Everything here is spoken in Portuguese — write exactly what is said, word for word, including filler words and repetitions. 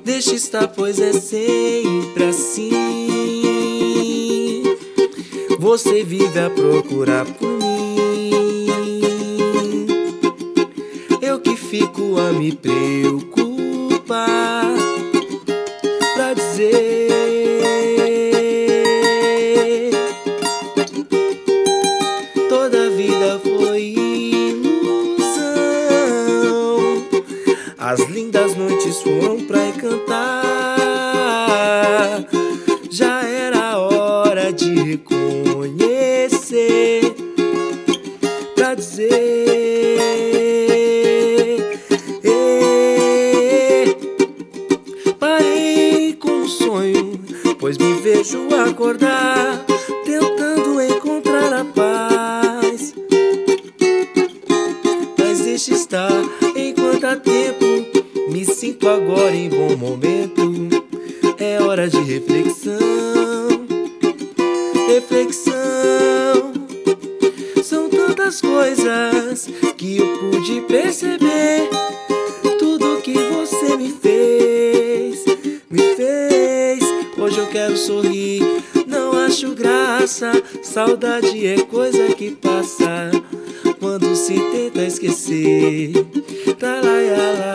Deixa estar, pois é sempre assim. Você vive a procurar por mim, eu que fico a me preocupar pra dizer: toda a vida foi ilusão. As lindas noites foram pra encantar. Já era hora de reconhecer, pra dizer: eh, parei com o sonho, pois me vejo acordar, tentando encontrar a paz. Mas deixa estar, enquanto há tempo, me sinto agora em bom momento. É hora de reflexão, reflexão. São tantas coisas que eu pude perceber. Tudo que você me fez, me fez. Hoje eu quero sorrir, não acho graça. Saudade é coisa que passa quando se tenta esquecer. Tá lá, lá, lá.